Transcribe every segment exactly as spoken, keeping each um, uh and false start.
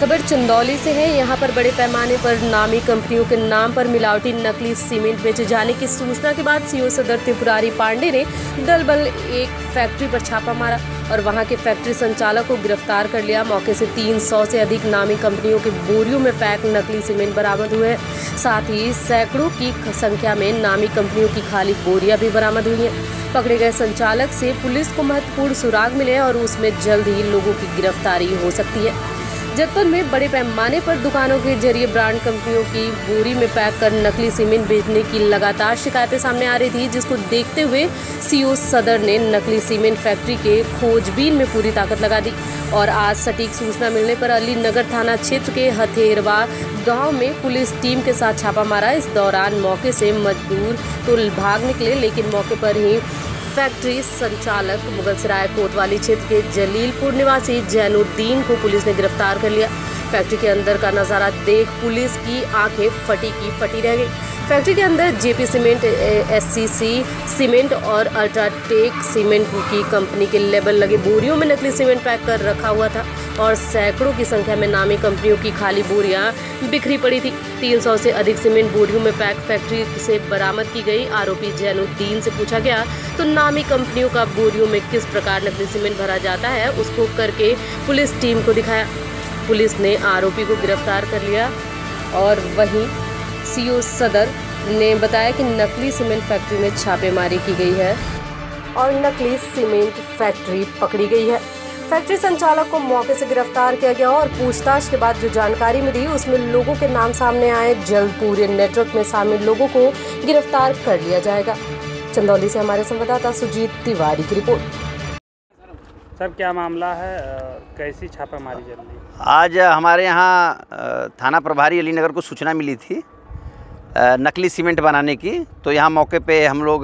खबर चंदौली से है। यहाँ पर बड़े पैमाने पर नामी कंपनियों के नाम पर मिलावटी नकली सीमेंट बेचे जाने की सूचना के बाद सीओ सदर त्रिपुरारी पांडे ने दल बल एक फैक्ट्री पर छापा मारा और वहां के फैक्ट्री संचालक को गिरफ्तार कर लिया। मौके से तीन सौ से अधिक नामी कंपनियों के बोरियों में पैक नकली सीमेंट बरामद हुए हैं। साथ ही सैकड़ों की संख्या में नामी कंपनियों की खाली बोरियां भी बरामद हुई हैं। पकड़े गए संचालक से पुलिस को महत्वपूर्ण सुराग मिले और उसमें जल्द ही लोगों की गिरफ्तारी हो सकती है। जनपद में बड़े पैमाने पर दुकानों के जरिए ब्रांड कंपनियों की बोरी में पैक कर नकली सीमेंट बेचने की लगातार शिकायतें सामने आ रही थी, जिसको देखते हुए सीओ सदर ने नकली सीमेंट फैक्ट्री के खोजबीन में पूरी ताकत लगा दी और आज सटीक सूचना मिलने पर अली नगर थाना क्षेत्र के हथेरवा गांव में पुलिस टीम के साथ छापा मारा। इस दौरान मौके से मजदूर तो भाग निकले, लेकिन मौके पर ही फैक्ट्री संचालक मुगलसराय कोतवाली क्षेत्र के जलीलपुर निवासी जैनुद्दीन को पुलिस ने गिरफ्तार कर लिया। फैक्ट्री के अंदर का नज़ारा देख पुलिस की आंखें फटी की फटी रह गई। फैक्ट्री के अंदर जेपी सीमेंट, एससीसी सीमेंट और अल्ट्राटेक सीमेंट की कंपनी के लेबल लगे बोरियों में नकली सीमेंट पैक कर रखा हुआ था और सैकड़ों की संख्या में नामी कंपनियों की खाली बोरियां बिखरी पड़ी थी। तीन सौ से अधिक सीमेंट बोरियों में पैक फैक्ट्री से बरामद की गई। आरोपी जैनुद्दीन से पूछा गया तो नामी कंपनियों का बोरियों में किस प्रकार नकली सीमेंट भरा जाता है उसको करके पुलिस टीम को दिखाया। पुलिस ने आरोपी को गिरफ्तार कर लिया और वहीं सीओ सदर ने बताया कि नकली सीमेंट फैक्ट्री में छापेमारी की गई है और नकली सीमेंट फैक्ट्री पकड़ी गई है। फैक्ट्री संचालक को मौके से गिरफ्तार किया गया और पूछताछ के बाद जो जानकारी मिली उसमें लोगों के नाम सामने आए। जल्द पूरे नेटवर्क में शामिल लोगों को गिरफ्तार कर लिया जाएगा। चंदौली से हमारे संवाददाता सुजीत तिवारी की रिपोर्ट। सर, क्या मामला है, कैसी छापामारी चल रही है? आज हमारे यहाँ थाना प्रभारी अली नगर को सूचना मिली थी नकली सीमेंट बनाने की, तो यहाँ मौके पे हम लोग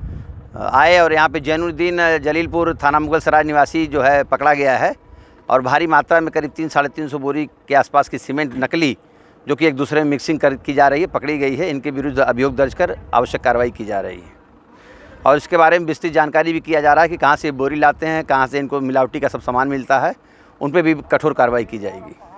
आए और यहाँ पे जैनुद्दीन जलीलपुर थाना मुगलसराय निवासी जो है पकड़ा गया है और भारी मात्रा में करीब तीन साढ़े तीन सौ बोरी के आसपास की सीमेंट नकली जो कि एक दूसरे में मिक्सिंग कर की जा रही है पकड़ी गई है। इनके विरुद्ध अभियोग दर्ज कर आवश्यक कार्रवाई की जा रही है और इसके बारे में विस्तृत जानकारी भी किया जा रहा है कि कहाँ से बोरी लाते हैं, कहाँ से इनको मिलावटी का सब सामान मिलता है, उन पर भी कठोर कार्रवाई की जाएगी।